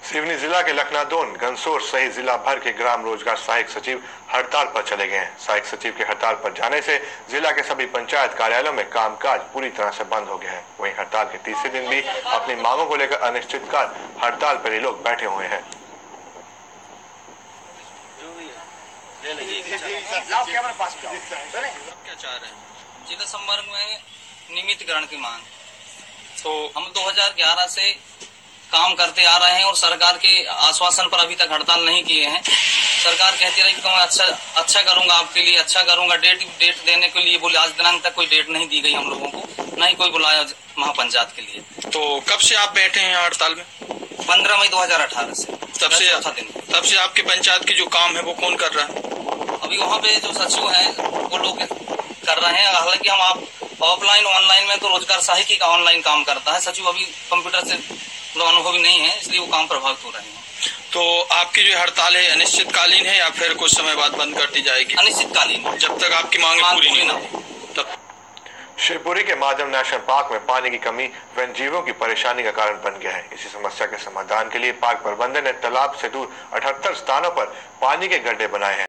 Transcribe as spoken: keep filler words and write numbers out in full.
सिवनी जिला के लखनादोन, गंसोर सहित जिला भर के ग्राम रोजगार सहायक सचिव हड़ताल पर चले गए हैं। सहायक सचिव के हड़ताल पर जाने से जिला के सभी पंचायत कार्यालयों में कामकाज पूरी तरह से बंद हो गया है। वहीं हड़ताल के तीसरे दिन भी अपनी मांगों को लेकर अनिश्चितकाल हड़ताल पर ये लोग बैठे हुए हैं। जिला संवर्ग में नियमितीकरण की मांग। तो हम दो हज़ार ग्यारह से काम करते आ रहे हैं और सरकार के आश्वासन पर अभी तक हड़ताल नहीं किए हैं। सरकार कहती रही कि मैं अच्छा अच्छा करूंगा, आपके लिए अच्छा करूंगा। डेट डेट देने के लिए बोले, आज दिनांक तक कोई डेट नहीं दी गई हम लोगों को, न ही कोई बुलाया महापंचायत के लिए। तो कब से आप बैठे हैं हड़ताल में? पंद्रह मई दो हजार अठारह से। तब से दिन तब से आपके पंचायत की जो काम है वो कौन कर रहा है? अभी वहाँ पे जो सचिव हैं वो लोग कर रहे हैं। हालांकि हम आप ऑफलाइन ऑनलाइन में तो रोजगार सहायक का ऑनलाइन काम करता है। सचिव अभी कंप्यूटर से अनुभवी नहीं है, इसलिए वो काम प्रभावित हो रहे हैं। तो आपकी जो हड़ताल है अनिश्चितकालीन है या फिर कुछ समय बाद बंद कर दी जाएगी? अनिश्चितकालीन, जब तक आपकी मांग मांग पूरी नहीं ना हो तब। शिवपुरी के माधव नेशनल पार्क में पानी की कमी वन्य जीवों की परेशानी का कारण बन गया है। इसी समस्या के समाधान के लिए पार्क प्रबंधन ने तालाब से दूर अठहत्तर स्थानों पर पानी के गड्ढे बनाए हैं।